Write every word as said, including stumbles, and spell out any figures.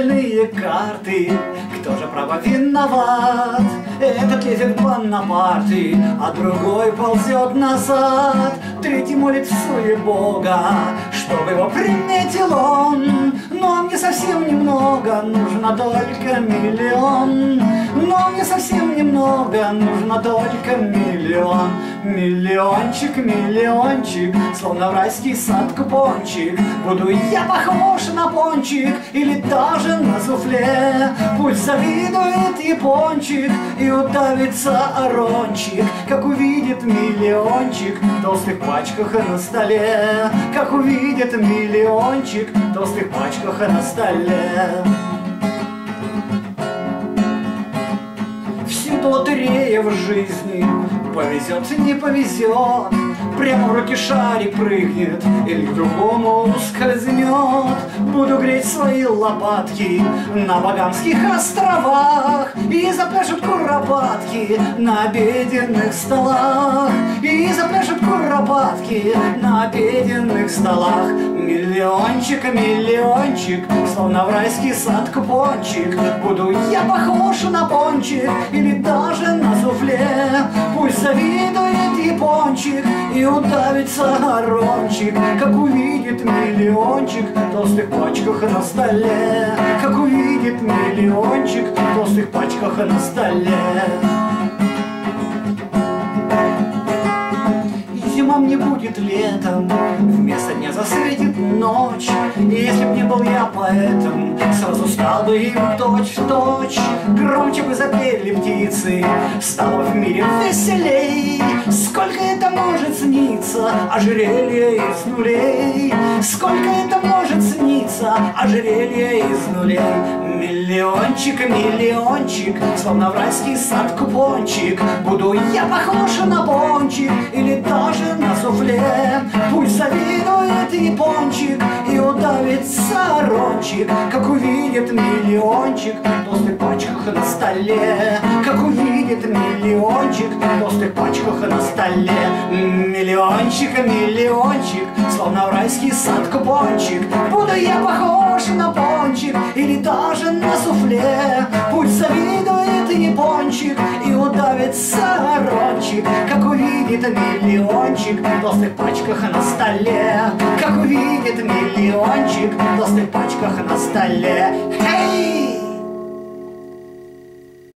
игральные карты. Кто же право виноват? Этот лезет в Бонапарты, а другой ползет назад. Третий молит в суе Бога, чтобы его приметил он. Но мне совсем немного, нужно только миллион. Но мне совсем немного, нужно только миллион. Миллиончик, миллиончик, словно в райский сад купончик. Буду я похож на пончик или даже на суфле. Пусть завидует япончик и удавится орончик, как увидит миллиончик в толстых пачках на столе. Как увидит миллиончик в толстых пачках на столе. Всюду лотерея в жизни, повезет, не повезет, прямо в руки шарик прыгнет или к другому скользнет. Буду греть свои лопатки на Багамских островах, и запляшут куропатки на обеденных столах. И запляшут куропатки на обеденных столах. Миллиончик, миллиончик, словно в райский сад купончик. Буду я похож на пончик или даже на суфле. Пусть завидует япончик и удавится орончик, как увидит миллиончик в толстых пачках на столе. Как увидит миллиончик в толстых пачках на столе. Зима мне будет летом, вместо дня засветит ночь. И если б не был я поэтом, сразу стал бы им точь-в-точь. Громче бы запели птицы, стало в мире веселей. Сколько это может сниться, ожерелье из нулей. Сколько это может сниться, ожерелье из нулей. Миллиончик, миллиончик, словно в райский сад купончик. Буду я похож на пончик или даже на суфле. Пусть завидует япончик и удавится орончик, как увидит миллиончик в толстых пачках на столе. Как увидит миллиончик в толстых пачках на столе. Миллиончик, миллиончик, словно в райский сад купончик. Буду я похож на пончик или даже на суфле. Пусть завидует япончик и удавится орончик, как увидит миллиончик в толстых пачках на столе. Как увидит миллиончик в толстых пачках на столе. Hey!